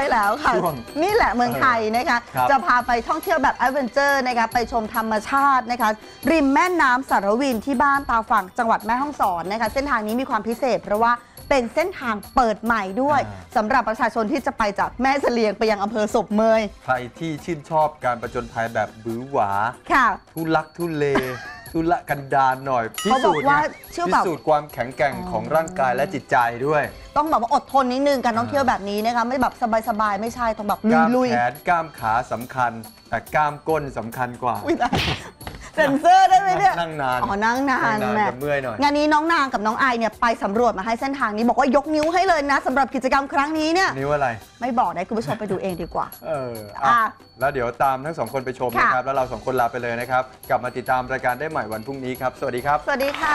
แล้วค่ะนี่แหละเมืองไทยนะคะจะพาไปท่องเที่ยวแบบแอดเวนเจอร์นะคะไปชมธรรมชาตินะคะริมแม่น้ำสารวินที่บ้านตาฝั่งจังหวัดแม่ฮ่องสอนนะคะเส้นทางนี้มีความพิเศษเพราะว่าเป็นเส้นทางเปิดใหม่ด้วยสำหรับประชาชนที่จะไปจากแม่เสลียงไปยังอำเภอศพเมยใครที่ชื่นชอบการประจนภัยแบบบื้อหวาทุลักทุเลทุละกันดารหน่อยพิสูจน์ความแข็งแกร่งของร่างกายและจิตใจด้วยต้องแบบว่าอดทนนิดนึงการท่องเที่ยวแบบนี้นะคะไม่แบบสบายๆไม่ใช่ต้องแบบลุยๆกล้ามแขนกล้ามขาสำคัญแต่กล้ามก้นสำคัญกว่าเซ็นเซอร์ได้ไหมเนี่ยนั่งนานนั่งนานจะเมื่อยหน่อยงานนี้น้องนางกับน้องไอเนี่ยไปสำรวจมาให้เส้นทางนี้บอกว่ายกนิ้วให้เลยนะสำหรับกิจกรรมครั้งนี้เนี่ยนิ้วอะไรไม่บอกได้คุณผู้ชมไปดูเองดีกว่าแล้วเดี๋ยวตามทั้งสองคนไปชมนะครับแล้วเราสองคนลาไปเลยนะครับกลับมาติดตามรายการได้ใหม่วันพรุ่งนี้ครับสวัสดีครับสวัสดีค่ะ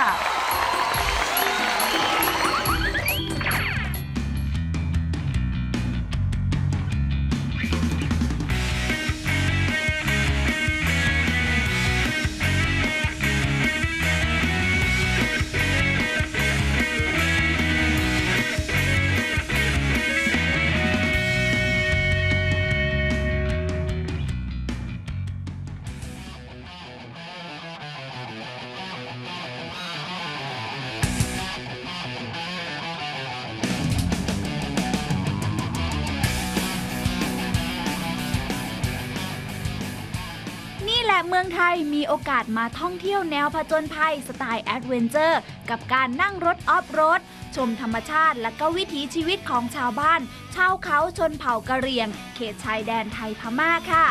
เมืองไทยมีโอกาสมาท่องเที่ยวแนวผจญภัยสไตล์แอดเวนเจอร์กับการนั่งรถออฟโรดชมธรรมชาติและก็วิถีชีวิตของชาวบ้านชาวเขาชนเผ่ากะเหรี่ยงเขตชายแดนไทยพม่าค่ะ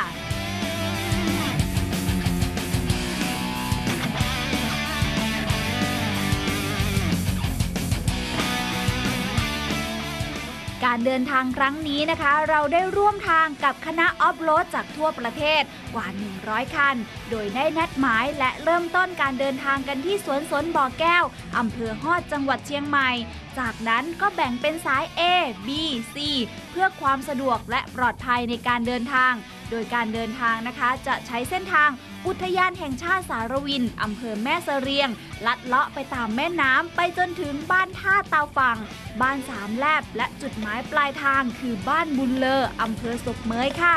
การเดินทางครั้งนี้นะคะเราได้ร่วมทางกับคณะออฟโรดจากทั่วประเทศกว่า100คันโดยได้นัดหมายและเริ่มต้นการเดินทางกันที่สวนสนบ่อแก้วอำเภอฮอดจังหวัดเชียงใหม่จากนั้นก็แบ่งเป็นสาย A B C เพื่อความสะดวกและปลอดภัยในการเดินทางโดยการเดินทางนะคะจะใช้เส้นทางอุทยานแห่งชาติสารวินอำเภอแม่เสรียงลัดเลาะไปตามแม่น้ำไปจนถึงบ้านท่าเตาฝั่งบ้านสามแลบและจุดหมายปลายทางคือบ้านบุญเลออำเภอศพเมยค่ะ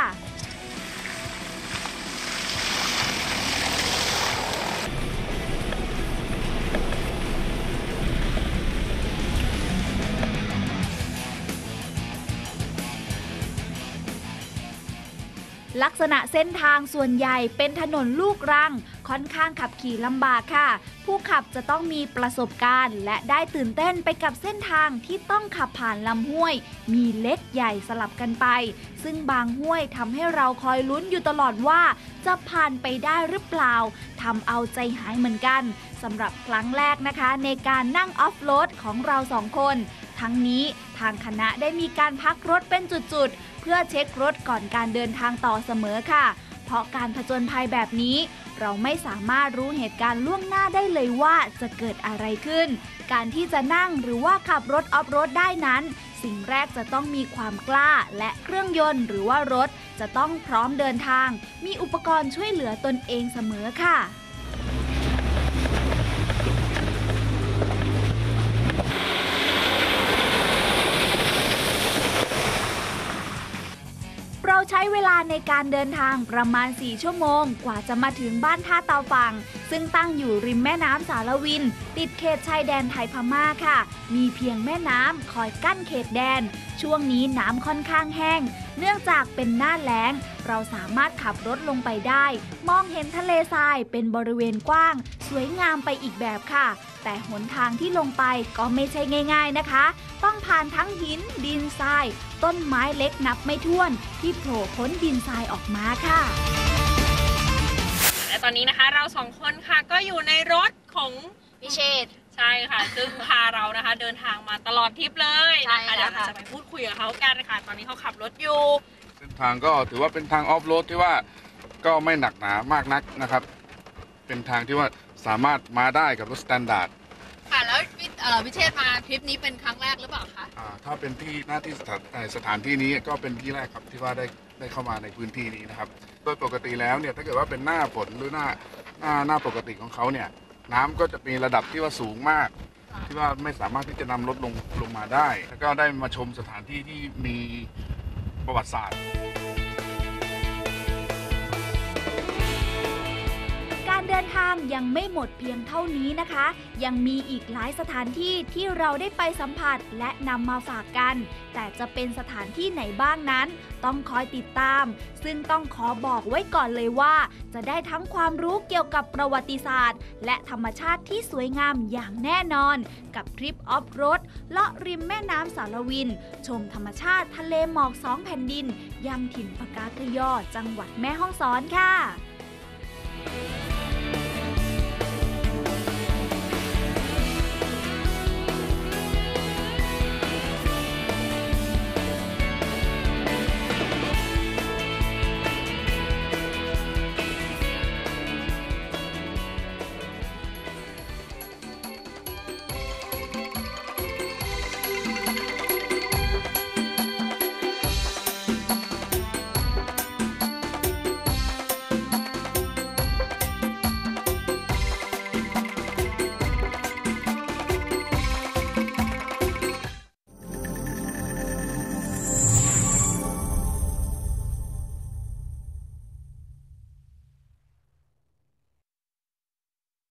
ลักษณะเส้นทางส่วนใหญ่เป็นถนนลูกรังค่อนข้างขับขี่ลำบากค่ะผู้ขับจะต้องมีประสบการณ์และได้ตื่นเต้นไปกับเส้นทางที่ต้องขับผ่านลำห้วยมีเล็กใหญ่สลับกันไปซึ่งบางห้วยทำให้เราคอยลุ้นอยู่ตลอดว่าจะผ่านไปได้หรือเปล่าทำเอาใจหายเหมือนกันสำหรับครั้งแรกนะคะในการนั่งออฟโรดของเราสองคนทั้งนี้ทางคณะได้มีการพักรถเป็นจุดๆเพื่อเช็ครถก่อนการเดินทางต่อเสมอค่ะเพราะการผจญภัยแบบนี้เราไม่สามารถรู้เหตุการณ์ล่วงหน้าได้เลยว่าจะเกิดอะไรขึ้นการที่จะนั่งหรือว่าขับรถออฟโรดได้นั้นสิ่งแรกจะต้องมีความกล้าและเครื่องยนต์หรือว่ารถจะต้องพร้อมเดินทางมีอุปกรณ์ช่วยเหลือตนเองเสมอค่ะเราใช้เวลาในการเดินทางประมาณ4ชั่วโมงกว่าจะมาถึงบ้านท่าเตาฝั่งซึ่งตั้งอยู่ริมแม่น้ำสารวินติดเขตชายแดนไทยพม่าค่ะมีเพียงแม่น้ำคอยกั้นเขตแดนช่วงนี้น้ำค่อนข้างแห้งเนื่องจากเป็นหน้าแล้งเราสามารถขับรถลงไปได้มองเห็นทะเลทรายเป็นบริเวณกว้างสวยงามไปอีกแบบค่ะแต่หนทางที่ลงไปก็ไม่ใช่ง่ายๆนะคะต้องผ่านทั้งหินดินทรายต้นไม้เล็กนับไม่ถ้วนที่โผล่พ้นดินทรายออกมาค่ะและตอนนี้นะคะเราสองคนค่ะก็อยู่ในรถของพิเชษใช่ค่ะซึ่งพาเรานะคะเดินทางมาตลอดทริปเลยนะคะเดี๋ยวเราจะไปพูดคุยกับเขากันค่ะตอนนี้เขาขับรถอยู่เส้นทางก็ถือว่าเป็นทางออฟโรดที่ว่าก็ไม่หนักหนามากนักนะครับเป็นทางที่ว่าสามารถมาได้กับรถสแตนดาร์ดค่ะแล้วพิเชษมาทริปนี้เป็นครั้งแรกหรือเปล่าคะถ้าเป็นที่หน้าที่สถานที่นี้ก็เป็นที่แรกครับที่ว่าได้เข้ามาในพื้นที่นี้นะครับโดยปกติแล้วเนี่ยถ้าเกิดว่าเป็นหน้าฝนหรือหน้าปกติของเขาเนี่ยน้ำก็จะมีระดับที่ว่าสูงมากที่ว่าไม่สามารถที่จะนำรถลงมาได้แล้วก็ได้มาชมสถานที่ที่มีประวัติศาสตร์การเดินทางยังไม่หมดเพียงเท่านี้นะคะ ยังมีอีกหลายสถานที่ที่เราได้ไปสัมผัสและนำมาฝากกัน แต่จะเป็นสถานที่ไหนบ้างนั้นต้องคอยติดตาม ซึ่งต้องขอบอกไว้ก่อนเลยว่าจะได้ทั้งความรู้เกี่ยวกับประวัติศาสตร์และธรรมชาติที่สวยงามอย่างแน่นอนกับทริปออฟโรดเลาะริมแม่น้ำสารวินชมธรรมชาติทะเลหมอก2แผ่นดินยังถิ่นปากากยอจังหวัดแม่ฮ่องสอนค่ะ